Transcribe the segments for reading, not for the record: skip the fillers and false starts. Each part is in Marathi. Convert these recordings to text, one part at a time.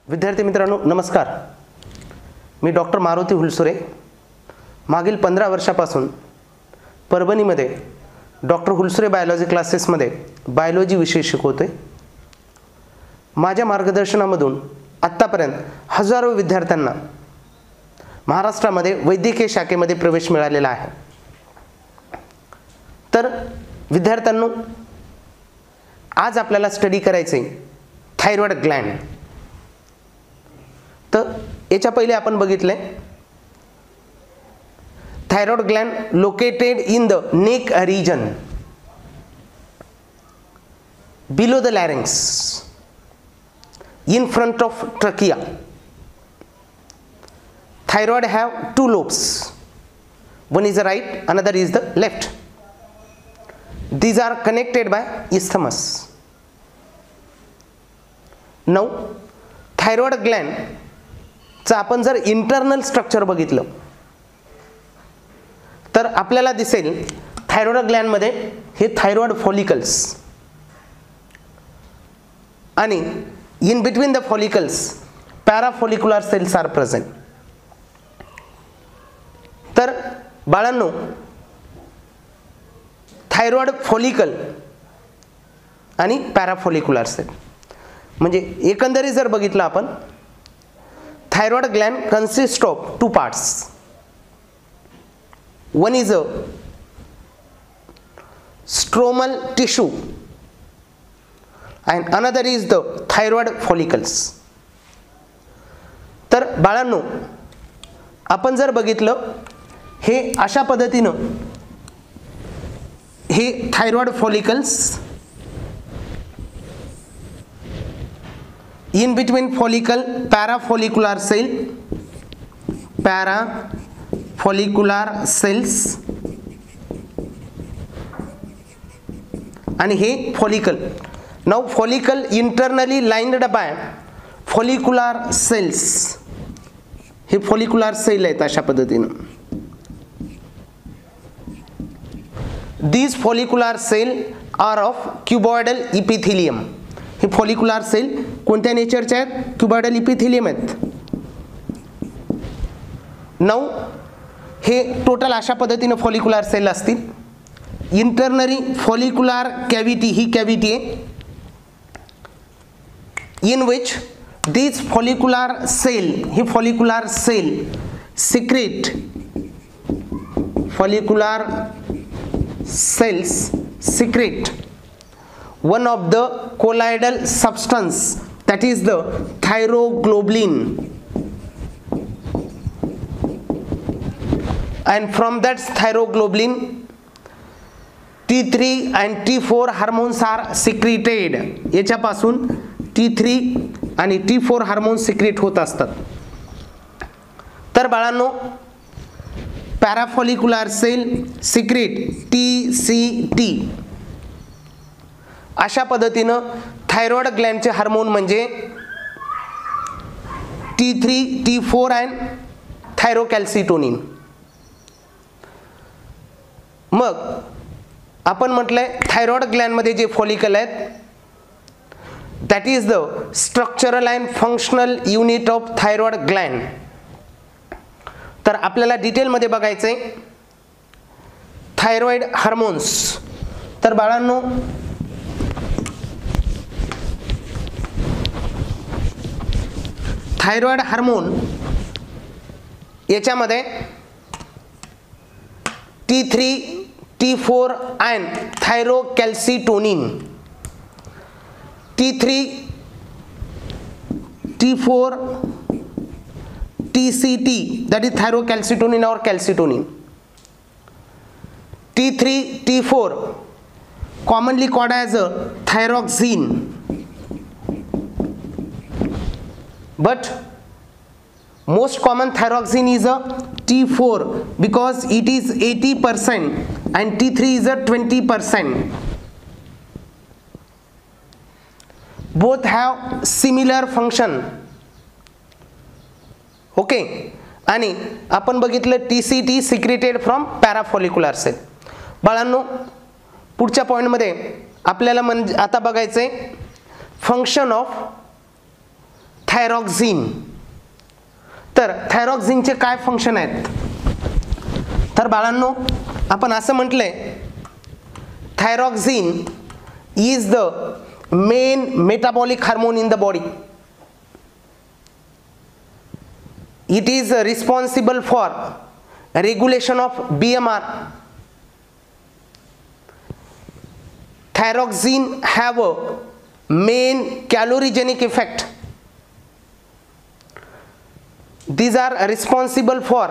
विद्यार्थी मित्रांनो नमस्कार. मी डॉक्टर मारुती हुलसुरे. मागील 15 वर्षापासून परभणीमध्ये डॉक्टर हुलसुरे बायोलॉजी क्लासेसमध्ये बायोलॉजी विषय शिकवतोय. माझ्या मार्गदर्शनामधून आत्तापर्यंत हजारो विद्यार्थ्यांना महाराष्ट्रामध्ये वैद्यकीय शाखेमध्ये प्रवेश मिळालेला आहे. तर विद्यार्थ्यांनो, आज आपल्याला स्टडी करायचे थायरॉइड ग्लँड. तर याच्या पहिले आपण बघितले thyroid gland located in the neck region below the larynx in front of trachea. Thyroid have two lobes. One is the right, another is the left. These are connected by isthmus. Now thyroid gland चा आपण जर इंटरनल स्ट्रक्चर बघितलं तर आपल्याला दिसेल थायरॉइड ग्लँड मध्ये हे थायरॉइड फॉलिकल्स आणि in between the follicles parafollicular cells are present. तर बाळांनो, थायरॉइड फॉलिकल आणि पॅराफॉलिक्युलर सेल म्हणजे एकंदरीत जर बघितलं आपण, thyroid gland consist of two parts. One is a stromal tissue and another is the thyroid follicles. तर बाळांनो, आपण जर बघितलं हे अशा पद्धतीनं हे thyroid follicles, in between follicle parafollicular cell, parafollicular cells आणि हे follicle. Now follicle internally lined by follicular cells. हे follicular cell आहेत अशा पद्धतीनं. These follicular cell are of cuboidal epithelium. हे follicular cell कोणत्या नेचरचे आहेत? cuboidal epithelium आहेत. Now हे टोटल अशा पद्धतीनं follicular cell असतील. Internally follicular cavity ही cavity आहे in which these follicular cell secrete, follicular cells secrete one of the colloidal substance, that is the thyroglobulin, and from that thyroglobulin T3 and T4 hormones are secreted. याच्यापासून T3 आणि T4 हार्मोन सिक्रेट होत असतात. तर बाळांनो, पॅराफॉलिक्युलर सेल सिक्रेट TCT. अशा पद्धतीनं थायरॉइड ग्लँडचे हार्मोन म्हणजे T3, T4 आणि थायरोकॅल्सिटोनिन. मग आपण म्हटलंय थायरॉइड ग्लँड मध्ये जे फॉलिकल आहेत, that is the structural and functional unit of thyroid gland. तर आपल्याला डिटेल मध्ये बघायचंय थायरॉइड हार्मोन्स. तर बाळांनो, थायरॉइड हार्मोन याच्यामध्ये T3, T4 and thyrocalcitonin, T3, T4, TCT, that is thyrocalcitonin or calcitonin. T3, T4 commonly called as a thyroxine, but most common thyroxine is a T4 because it is 80% and T3 is a 20%. Both have similar function. Okay. आणि आपण बघितलं TCT secreted from parafollicular cell. बाळांनो, पुढच्या पॉइंट मध्ये आपल्याला म्हणजे आता बघायचंय फंक्शन ऑफ थायरॉक्झिन. तर थायरॉक्झिनचे काय फंक्शन आहेत? तर बाळांनो, आपण असं म्हटलंय, thyroxine is the main metabolic hormone in the body. It is responsible for regulation of BMR. Thyroxine have a main calorigenic effect. These are responsible for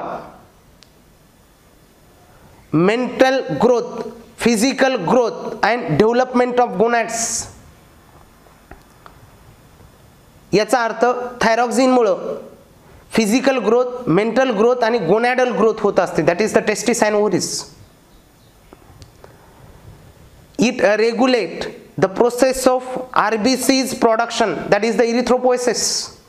mental growth, physical growth and development of gonads. याचा अर्थ थायरॉक्झिन मुळे फिजिकल ग्रोथ, मेंटल ग्रोथ आणि गोनॅडल ग्रोथ होत असते. That is the testis and ovaries. It regulate the process of RBC's production, that is the erythropoiesis.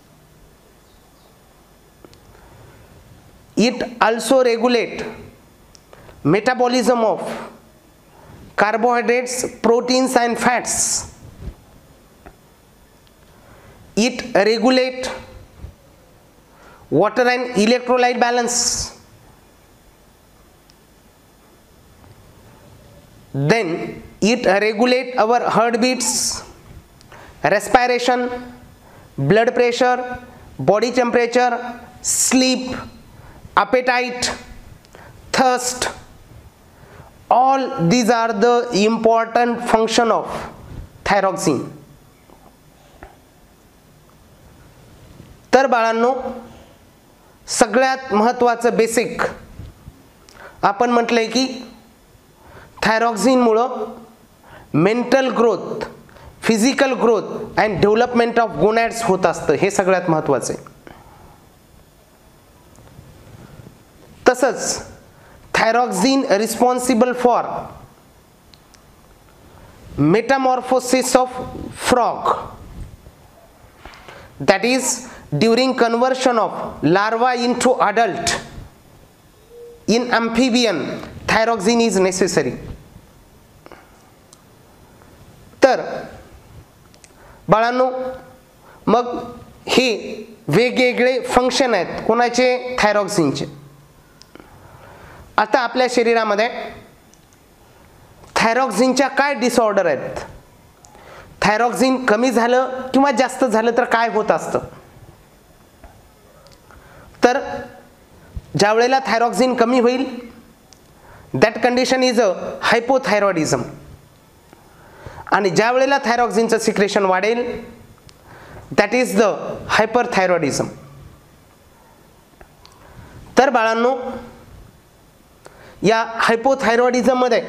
It also regulate metabolism of carbohydrates, proteins and fats. It regulate water and electrolyte balance. Then it regulate our heartbeats, respiration, blood pressure, body temperature, sleep, appetite, thirst. All these are the important function of thyroxine. तर बाळांनो, सगळ्यात महत्त्वाचं बेसिक आपण म्हटलंय की थायरॉक्झिन मुळे mental growth, physical growth and development of gonads होत असतं. हे सगळ्यात महत्त्वाचं आहे. तसंच thyroxine responsible for metamorphosis of frog, that is during conversion of larva into adult. In amphibian thyroxine is necessary. तर बाळांनो, मग हे वेगवेगळे फंक्शन आहेत कोणाचे? थायरॉक्झिनचे. आता आपल्या शरीरामध्ये थायरॉक्झिनच्या काय डिसऑर्डर आहेत? थायरॉक्झिन कमी झालं किंवा जास्त झालं तर काय होत असतं? तर ज्या वेळेला थायरॉक्झिन कमी होईल, that condition is a hypothyroidism. आणि ज्या वेळेला थायरॉक्झिनचं सिक्रेशन वाढेल, दॅट इज द हायपरथायरॉइडिझम. तर बाळांनो, या हायपोथायरॉइडिझम मध्ये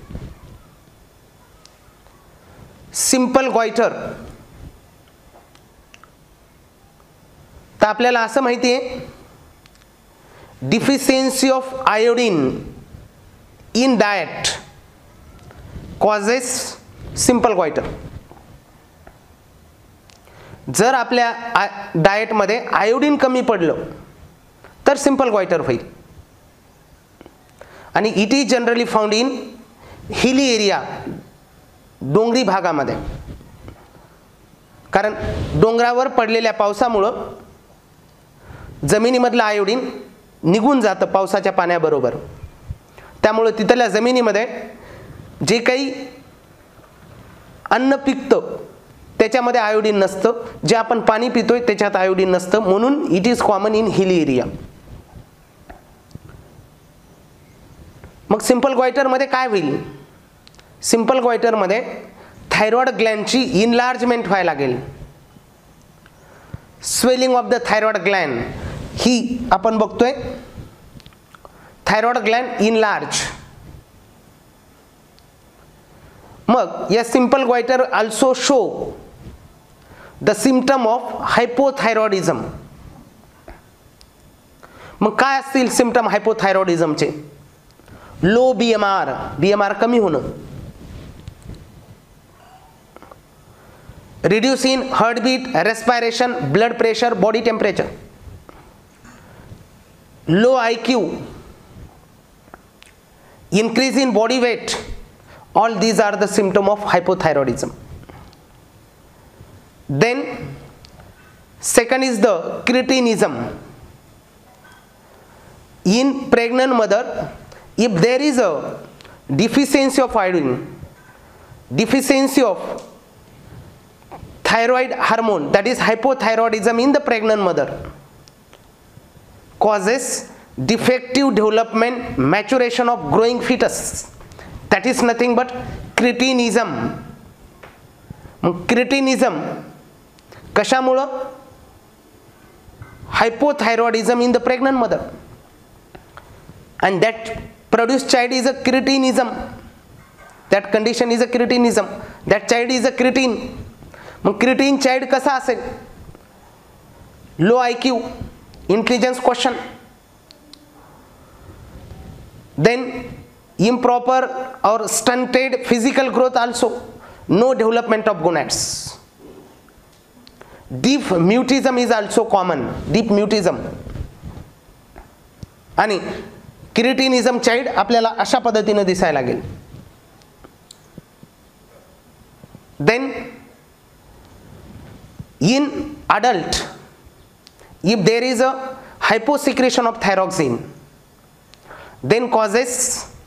सिंपल गॉइटर, तर आपल्याला असं माहिती आहे, deficiency of iodine in diet causes simple goitre. जर आपल्या डाएटमध्ये आयोडीन कमी पडलं तर सिंपल गॉइटर होईल. आणि it is generally found in hilly area, डोंगरी भागामध्ये. कारण डोंगरावर पडलेल्या पावसामुळं जमिनीमधलं आयोडीन निघून जातं पावसाच्या पाण्याबरोबर. त्यामुळे तिथल्या जमिनीमध्ये जे काही अन्न पिकतं त्याच्यामध्ये आयोडीन नसतं. जे आपण पाणी पितोय त्याच्यात आयोडीन नसतं. म्हणून it is common in hilly area. मग सिंपल गॉइटरमध्ये काय होईल? सिंपल गॉइटरमध्ये थायरॉइड ग्लँडची इनलार्जमेंट व्हायला लागेल. Swelling of the thyroid gland ही आपण बघतोय. Thyroid gland enlarge. मग या simple goitre also show the symptom of hypothyroidism. मग काय असतील सिम्पटम हायपोथायरॉइडिझमचे? लो BMR, BMR कमी होणं, reduce in heartbeat, respiration, blood pressure, body temperature, low IQ, increase in body weight. All these are the symptom of hypothyroidism. Then Second is the cretinism. In pregnant mother, if there is a deficiency of iodine, deficiency of thyroid hormone, that is hypothyroidism in the pregnant mother, causes defective development, maturation of growing fetus. That is nothing but cretinism. Cretinism कशामुळं? Hypothyroidism in the pregnant mother, and that produced child is a cretinism. That condition is a cretinism. That child is a cretin. मग cretin child कसा असेल? Low IQ, intelligence quotient, then improper or stunted physical growth also, no development of gonads. Deep mutism is also common, deep mutism. आणि क्रिटिनिझम चाइल्ड आपल्याला अशा पद्धतीने दिसायला लागेल. Then in adult, if there is a hyposecretion of thyroxine, then causes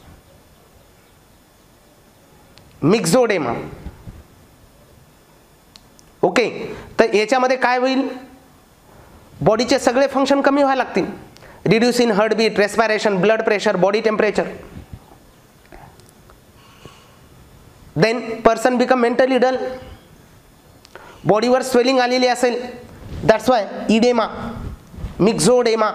myxedema. Okay, तर याच्यामध्ये काय होईल? बॉडीचे सगळे फंक्शन कमी व्हायला लागतील. Reduce in heart beat, respiration, blood pressure, body temperature. Then person become mentally dull. बॉडीवर स्वेलिंग आलेली असेल, that's why oedema, myxoedema.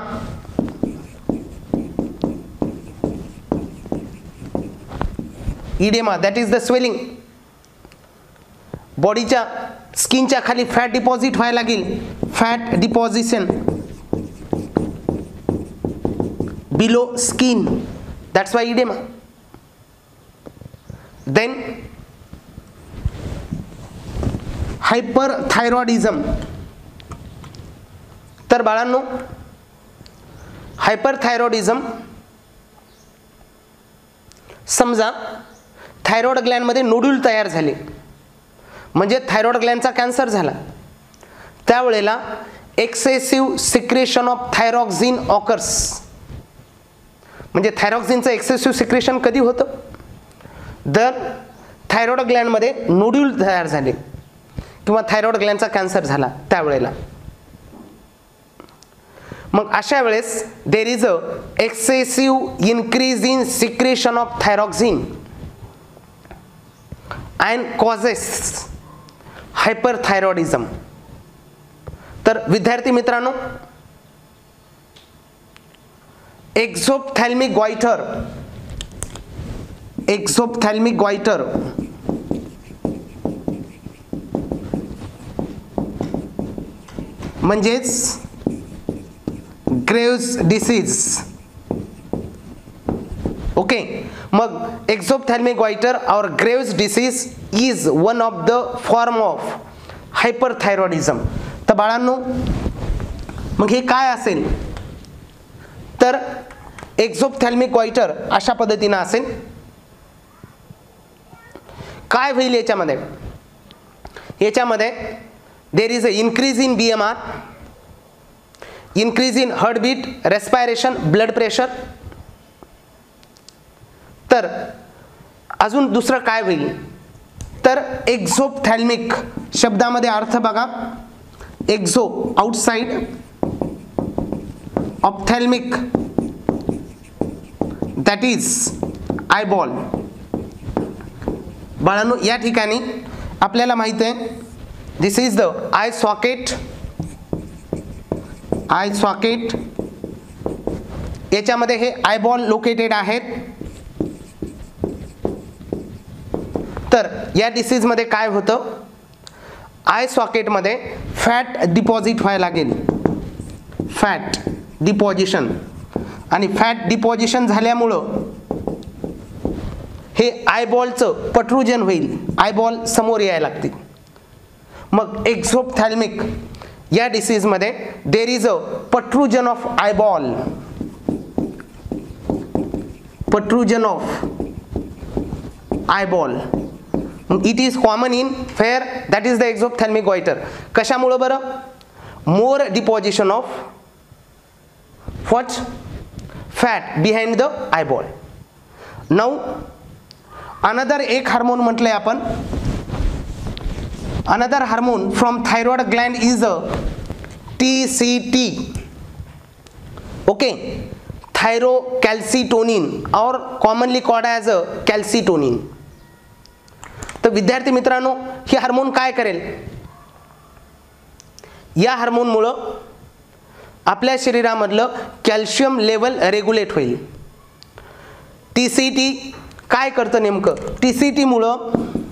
Oedema, that is the swelling. बॉडीच्या स्किनच्या खाली फॅट डिपॉझिट व्हायला लागेल, fat deposition below skin, that's why edema. Then hyperthyroidism. तर बाळांनो, हायपरथायरॉइडिझम, समजा थायरॉइड ग्लॅन्डमध्ये नोड्यूल तयार झाले, म्हणजे थायरॉइड ग्लॅन्डचा कॅन्सर झाला, त्यावेळेला excessive secretion of thyroxine occurs. म्हणजे थायरॉक्सिनचं एक्सेसिव्ह सिक्रेशन कधी होतं? जर थायरॉइड ग्लॅन्डमध्ये नोड्यूल तयार झाले किंवा थायरॉइड ग्लॅन्डचा कॅन्सर झाला त्यावेळेला. मग अशा वेळेस there is a excessive increase in secretion of thyroxine and causes hyperthyroidism. तर विद्यार्थी मित्रांनो, एक्झोप्थॅल्मिक गॉइटर, एक्झोप्थॅल्मिक गॉइटर म्हणजेच ग्रेव्स डिसीज. ओके, मग एक्झोप्थॅल्मिक गॉइटर और Graves disease is one of the form of hyperthyroidism. तर बाळांनो, मग हे काय असेल? तर एक्झोप्थॅल्मिक गॉइटर अशा पद्धतीने असेल. काय होईल याच्यामध्ये? याच्यामध्ये there is a increase in BMR, increase in heart beat, respiration, blood pressure. तर अजून दुसरं काय होईल? तर एक्झोप्थॅल्मिक शब्दामध्ये अर्थ बघा. Exo outside, ophthalmic that is eyeball. बाळांनो, या ठिकाणी आपल्याला माहित आहे this is the eye socket. Eye socket याच्यामध्ये हे आयबॉल लोकेटेड आहेत. तर या डिसीज मध्ये काय होतं? आय सॉकेट मध्ये फॅट डिपॉझिट व्हायला लागेल, फॅट डिपॉझिशन. आणि फॅट डिपॉझिशन झाल्यामुळं हे आयबॉलचं पट्रुजन होईल, आयबॉल समोर यायला लागतील. मग एक्झोप्थॅल्मिक या डिसीज मध्ये there is a protrusion of eyeball, protrusion of eyeball. It is common in fair, that is the exophthalmic goitre. कशामुळं बरं? more deposition of what? Fat behind the eyeball. Now another एक हार्मोन म्हटलंय आपण, another hormone from thyroid gland is a TCT. Okay, thyrocalcitonin or commonly called as a calcitonin. तर विद्यार्थी मित्रांनो, हे हार्मोन काय करेल? या हार्मोनमुळं आपल्या शरीरामधलं कॅल्शियम लेवल रेग्युलेट होईल. TCT काय करतं नेमकं? TCT मुळं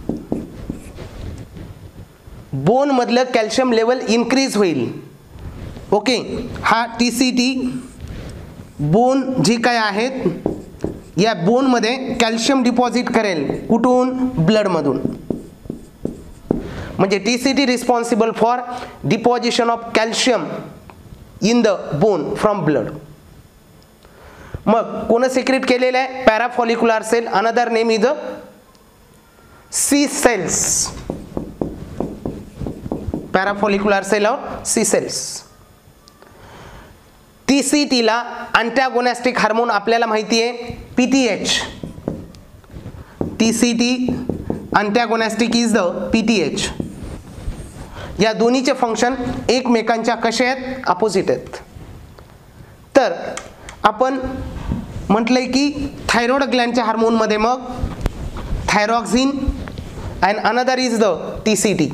बोन मधलं कॅल्शियम लेवल इन्क्रीज होईल. ओके, हा TCT बोन जी काय आहेत या बोन मध्ये कॅल्शियम डिपॉझिट करेल. कुठून? ब्लड मधून. म्हणजे TCT responsible for deposition of calcium in the bone from blood. मग कोण सिक्रेट केलेलं आहे? Parafollicular cell. Another name is the C cells. Parafollicular cell और सी सेल्स. TCT ला अँटॅगोनिस्टिक हार्मोन आपल्याला माहिती आहे PTH. TCT antagonistic is the PTH. या दोन्हीचे फंक्शन एकमेकांच्या कसे आहेत? अपोजिट आहेत. तर आपण म्हटलंय की थायरॉइड ग्लँडच्या हार्मोन मध्ये मग thyroxine and another is the TCT.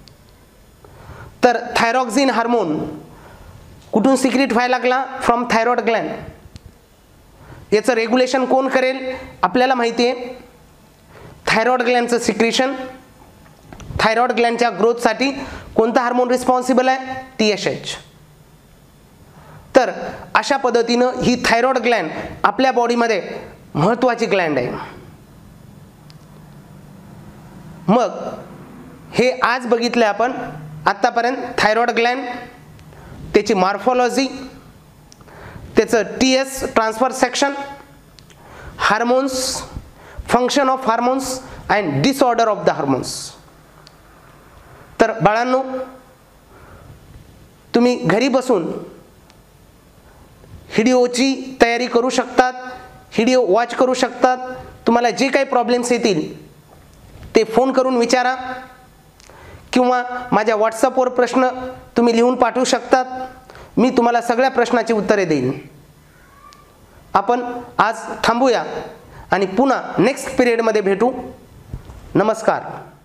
तर थायरॉक्सिन हार्मोन कुठून सिक्रेट व्हायला लागला? From thyroid gland. याचं रेग्युलेशन कोण करेल? आपल्याला माहिती आहे थायरॉइड ग्लँडचं सिक्रेशन. थायरॉइड ग्लँडच्या ग्रोथसाठी कोणता हार्मोन रिस्पॉन्सिबल आहे? TSH. तर अशा पद्धतीनं ही थायरॉइड ग्लँड आपल्या बॉडीमध्ये महत्त्वाची ग्लँड आहे. मग हे आज बघितलं आपण आतापर्यंत थायरॉइड ग्लँड, त्याची मॉर्फोलॉजी, त्याचं TS transfer section, hormones, function of hormones and disorder of the hormones. तर बाळांनो, तुम्ही घरी बसून व्हिडिओची तयारी करू शकतात, व्हिडिओ वॉच करू शकतात. तुम्हाला जे काही प्रॉब्लेम्स येतील ते फोन करून विचारा किंवा माझ्या व्हॉट्सअपवर प्रश्न तुम्ही लिहून पाठवू शकतात. मी तुम्हाला सगळ्या प्रश्नाची उत्तरे देईन. आपण आज थांबूया आणि पुन्हा नेक्स्ट पिरियडमध्ये भेटू. नमस्कार.